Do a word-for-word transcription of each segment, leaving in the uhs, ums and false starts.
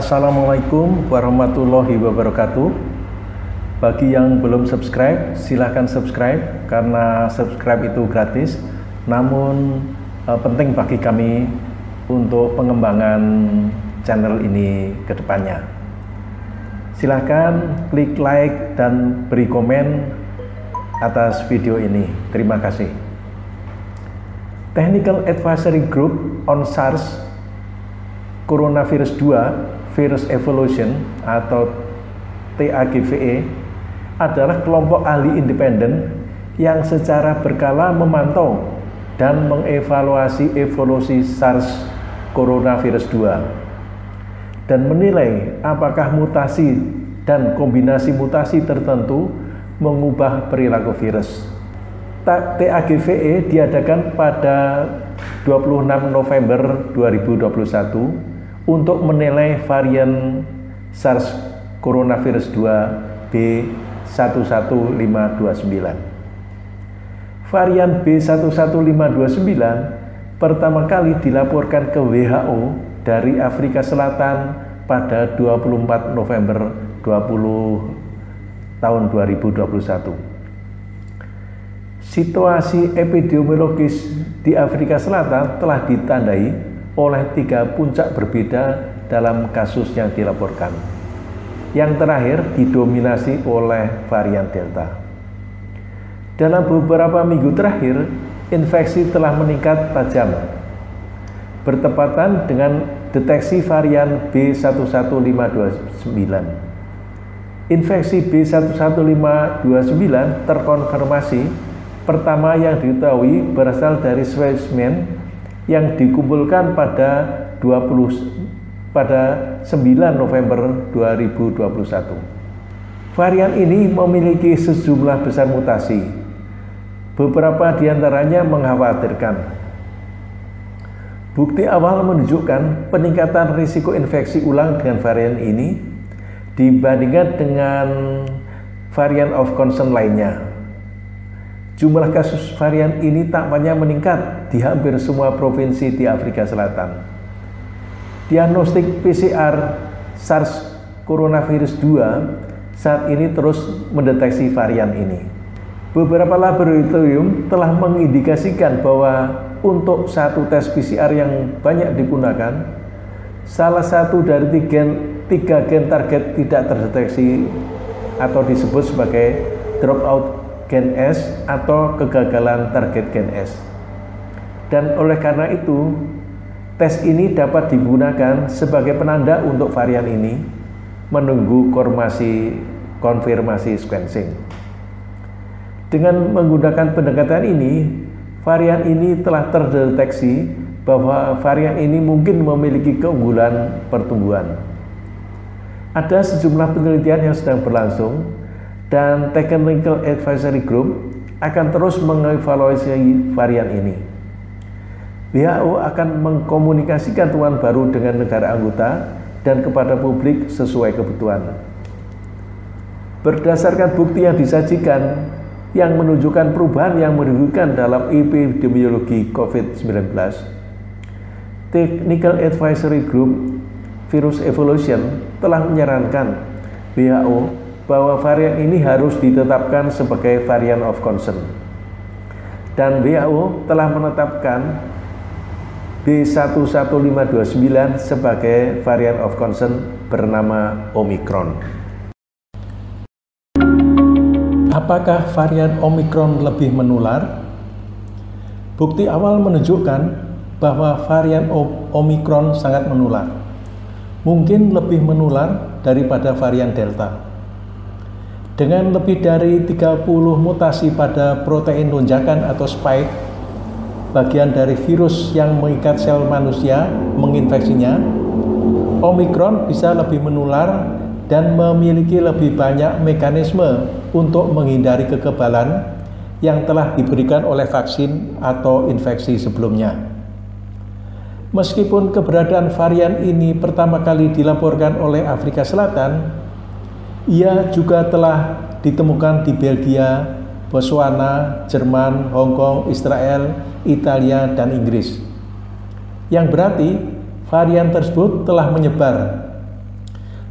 Assalamualaikum warahmatullahi wabarakatuh. Bagi yang belum subscribe, silahkan subscribe karena subscribe itu gratis. Namun eh, penting bagi kami untuk pengembangan channel ini ke depannya. Silahkan klik like dan beri komen atas video ini. Terima kasih. Technical Advisory Group on SARS Coronavirus dua Virus Evolution atau T A G V E adalah kelompok ahli independen yang secara berkala memantau dan mengevaluasi evolusi SARS Coronavirus dua dan menilai apakah mutasi dan kombinasi mutasi tertentu mengubah perilaku virus. T A G V E diadakan pada dua puluh enam November dua ribu dua puluh satu untuk menilai varian SARS Coronavirus dua B satu satu lima dua sembilan. Varian B satu satu lima dua sembilan pertama kali dilaporkan ke W H O dari Afrika Selatan pada dua puluh empat November dua puluh tahun dua ribu dua puluh satu. Situasi epidemiologis di Afrika Selatan telah ditandai oleh tiga puncak berbeda dalam kasus yang dilaporkan. Yang terakhir didominasi oleh varian Delta. Dalam beberapa minggu terakhir, infeksi telah meningkat tajam. Bertepatan dengan deteksi varian B satu satu lima dua sembilan. Infeksi B satu satu lima dua sembilan terkonfirmasi pertama yang diketahui berasal dari spesimen yang dikumpulkan pada dua puluh pada sembilan November dua ribu dua puluh satu. Varian ini memiliki sejumlah besar mutasi. Beberapa diantaranya mengkhawatirkan. Bukti awal menunjukkan peningkatan risiko infeksi ulang dengan varian ini dibandingkan dengan varian of concern lainnya. Jumlah kasus varian ini tampaknya meningkat di hampir semua provinsi di Afrika Selatan. Diagnostik P C R SARS Coronavirus dua saat ini terus mendeteksi varian ini. Beberapa laboratorium telah mengindikasikan bahwa untuk satu tes P C R yang banyak digunakan, salah satu dari tiga, tiga gen target tidak terdeteksi atau disebut sebagai dropout gen S atau kegagalan target gen S. Dan oleh karena itu, tes ini dapat digunakan sebagai penanda untuk varian ini menunggu konfirmasi, konfirmasi sequencing. Dengan menggunakan pendekatan ini, varian ini telah terdeteksi bahwa varian ini mungkin memiliki keunggulan pertumbuhan. Ada sejumlah penelitian yang sedang berlangsung dan Technical Advisory Group akan terus mengevaluasi varian ini. W H O akan mengkomunikasikan temuan baru dengan negara anggota dan kepada publik sesuai kebutuhan. Berdasarkan bukti yang disajikan yang menunjukkan perubahan yang merugikan dalam epidemiologi COVID sembilan belas, Technical Advisory Group Virus Evolution telah menyarankan W H O bahwa varian ini harus ditetapkan sebagai varian of concern. Dan W H O telah menetapkan B satu satu lima dua sembilan sebagai varian of concern bernama Omicron. Apakah varian Omicron lebih menular? Bukti awal menunjukkan bahwa varian Omicron sangat menular. Mungkin lebih menular daripada varian Delta. Dengan lebih dari tiga puluh mutasi pada protein lonjakan atau spike, bagian dari virus yang mengikat sel manusia menginfeksinya, Omicron bisa lebih menular dan memiliki lebih banyak mekanisme untuk menghindari kekebalan yang telah diberikan oleh vaksin atau infeksi sebelumnya. Meskipun keberadaan varian ini pertama kali dilaporkan oleh Afrika Selatan, ia juga telah ditemukan di Belgia, Botswana, Jerman, Hong Kong, Israel, Italia, dan Inggris. Yang berarti varian tersebut telah menyebar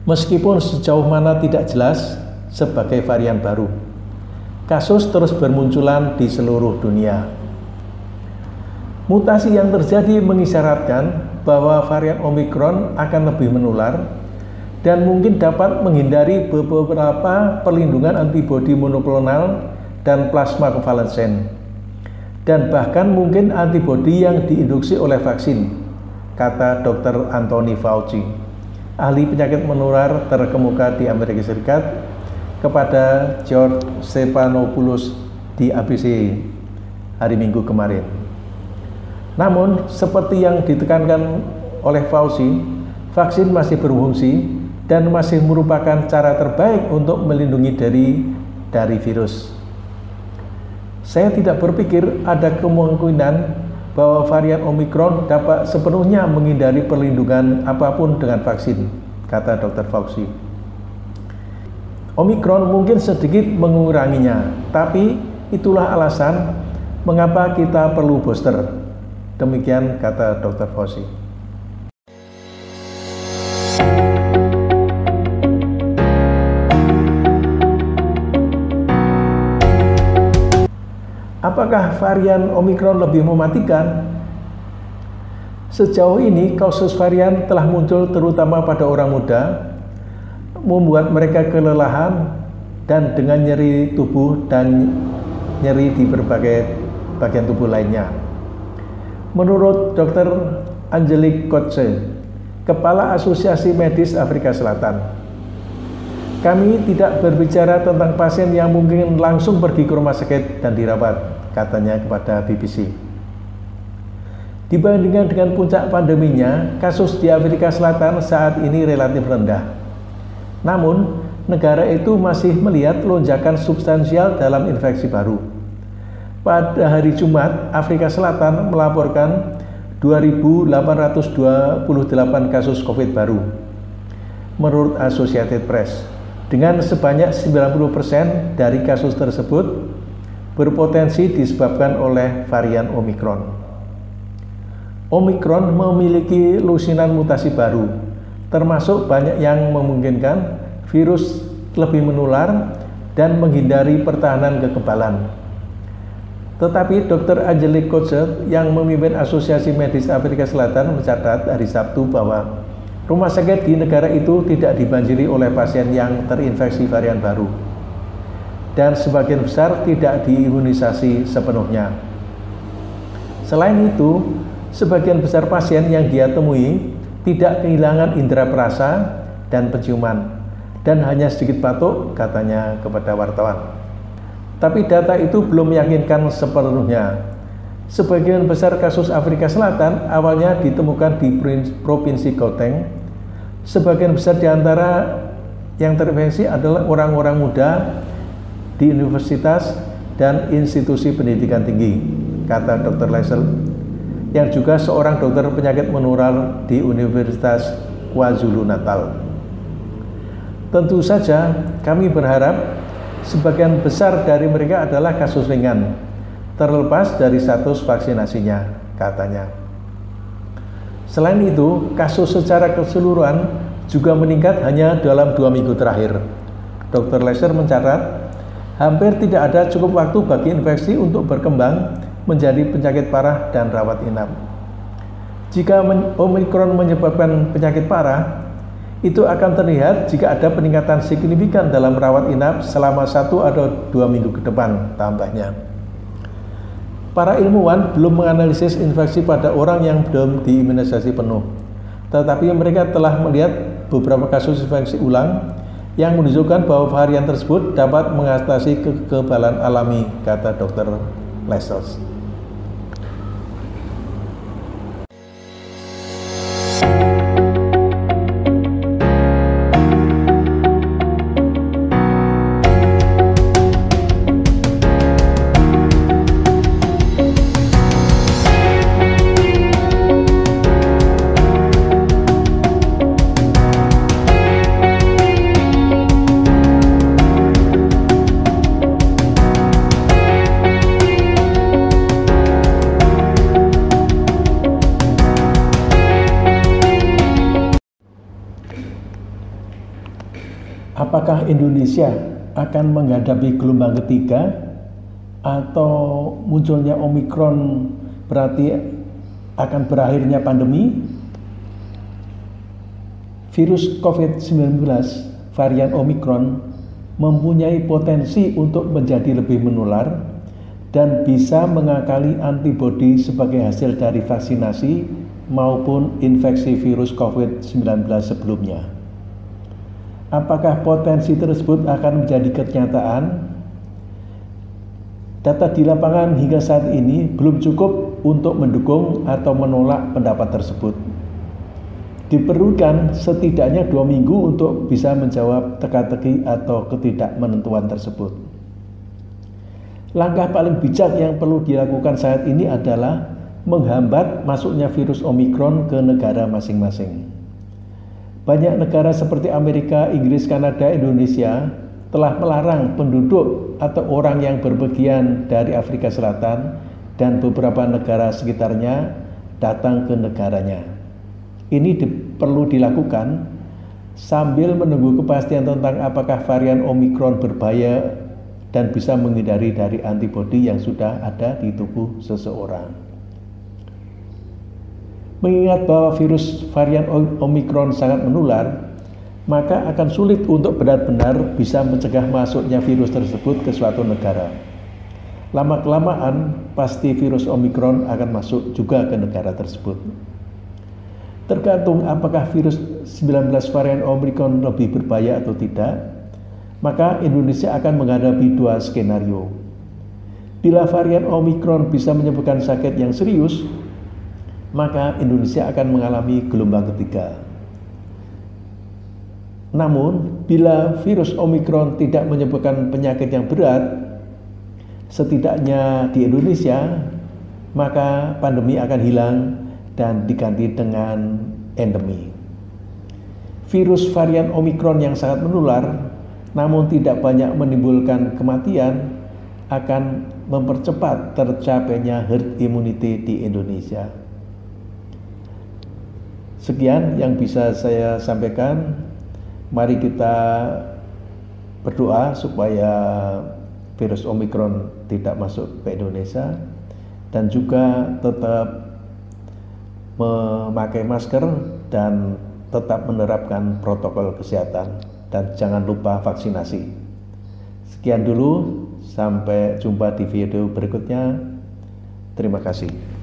meskipun sejauh mana tidak jelas sebagai varian baru. Kasus terus bermunculan di seluruh dunia. Mutasi yang terjadi mengisyaratkan bahwa varian Omicron akan lebih menular dan mungkin dapat menghindari beberapa perlindungan antibodi monoklonal dan plasma kovalesen, dan bahkan mungkin antibodi yang diinduksi oleh vaksin, kata dokter Anthony Fauci, ahli penyakit menular terkemuka di Amerika Serikat, kepada George Stephanopoulos di A B C hari Minggu kemarin. Namun, seperti yang ditekankan oleh Fauci, vaksin masih berfungsi dan masih merupakan cara terbaik untuk melindungi dari dari virus. Saya tidak berpikir ada kemungkinan bahwa varian Omicron dapat sepenuhnya menghindari perlindungan apapun dengan vaksin, kata dokter Fauci. Omicron mungkin sedikit menguranginya, tapi itulah alasan mengapa kita perlu booster. Demikian kata dokter Fauci. Apakah varian Omicron lebih mematikan? Sejauh ini, kasus varian telah muncul terutama pada orang muda, membuat mereka kelelahan dan dengan nyeri tubuh dan nyeri di berbagai bagian tubuh lainnya. Menurut dokter Angelique Coetzee, Kepala Asosiasi Medis Afrika Selatan, kami tidak berbicara tentang pasien yang mungkin langsung pergi ke rumah sakit dan dirawat, katanya kepada B B C. Dibandingkan dengan puncak pandeminya, kasus di Afrika Selatan saat ini relatif rendah. Namun, negara itu masih melihat lonjakan substansial dalam infeksi baru. Pada hari Jumat, Afrika Selatan melaporkan dua ribu delapan ratus dua puluh delapan kasus COVID baru, menurut Associated Press. Dengan sebanyak sembilan puluh persen dari kasus tersebut berpotensi disebabkan oleh varian Omicron. Omicron memiliki lusinan mutasi baru, termasuk banyak yang memungkinkan virus lebih menular dan menghindari pertahanan kekebalan. Tetapi dokter Angelique Coetzee yang memimpin Asosiasi Medis Afrika Selatan mencatat hari Sabtu bahwa rumah sakit di negara itu tidak dibanjiri oleh pasien yang terinfeksi varian baru, dan sebagian besar tidak diimunisasi sepenuhnya. Selain itu, sebagian besar pasien yang dia temui tidak kehilangan indera perasa dan penciuman, dan hanya sedikit batuk, katanya kepada wartawan. Tapi data itu belum meyakinkan sepenuhnya. Sebagian besar kasus Afrika Selatan awalnya ditemukan di Provinsi Gauteng. Sebagian besar di antara yang terinfeksi adalah orang-orang muda di universitas dan institusi pendidikan tinggi, kata dokter Lesel, yang juga seorang dokter penyakit menular di Universitas KwaZulu-Natal. Tentu saja kami berharap sebagian besar dari mereka adalah kasus ringan, terlepas dari status vaksinasinya, katanya. Selain itu, kasus secara keseluruhan juga meningkat hanya dalam dua minggu terakhir. dokter Lesser mencatat, hampir tidak ada cukup waktu bagi infeksi untuk berkembang menjadi penyakit parah dan rawat inap. Jika Omicron menyebabkan penyakit parah, itu akan terlihat jika ada peningkatan signifikan dalam rawat inap selama satu atau dua minggu ke depan, tambahnya. Para ilmuwan belum menganalisis infeksi pada orang yang belum diimunisasi penuh, tetapi mereka telah melihat beberapa kasus infeksi ulang yang menunjukkan bahwa varian tersebut dapat mengatasi kekebalan alami, kata dokter Lessels. apakah Indonesia akan menghadapi gelombang ketiga atau munculnya Omikron berarti akan berakhirnya pandemi? Virus covid sembilan belas varian Omikron mempunyai potensi untuk menjadi lebih menular dan bisa mengakali antibodi sebagai hasil dari vaksinasi maupun infeksi virus covid sembilan belas sebelumnya. Apakah potensi tersebut akan menjadi kenyataan? Data di lapangan hingga saat ini belum cukup untuk mendukung atau menolak pendapat tersebut. Diperlukan setidaknya dua minggu untuk bisa menjawab teka-teki atau ketidakmenentuan tersebut. Langkah paling bijak yang perlu dilakukan saat ini adalah menghambat masuknya virus Omikron ke negara masing-masing. Banyak negara seperti Amerika, Inggris, Kanada, Indonesia telah melarang penduduk atau orang yang berpergian dari Afrika Selatan dan beberapa negara sekitarnya datang ke negaranya. Ini di, perlu dilakukan sambil menunggu kepastian tentang apakah varian Omikron berbahaya dan bisa menghindari dari antibodi yang sudah ada di tubuh seseorang. Mengingat bahwa virus varian Omikron sangat menular, maka akan sulit untuk benar-benar bisa mencegah masuknya virus tersebut ke suatu negara. Lama-kelamaan pasti virus Omikron akan masuk juga ke negara tersebut. Tergantung apakah virus sembilan belas varian Omikron lebih berbahaya atau tidak, maka Indonesia akan menghadapi dua skenario. Bila varian Omikron bisa menyebabkan sakit yang serius, maka Indonesia akan mengalami gelombang ketiga. Namun, bila virus Omikron tidak menyebabkan penyakit yang berat, setidaknya di Indonesia, maka pandemi akan hilang dan diganti dengan endemi. Virus varian Omikron yang sangat menular, namun tidak banyak menimbulkan kematian, akan mempercepat tercapainya herd immunity di Indonesia. Sekian yang bisa saya sampaikan. Mari kita berdoa supaya virus Omikron tidak masuk ke Indonesia dan juga tetap memakai masker dan tetap menerapkan protokol kesehatan dan jangan lupa vaksinasi. Sekian dulu, sampai jumpa di video berikutnya. Terima kasih.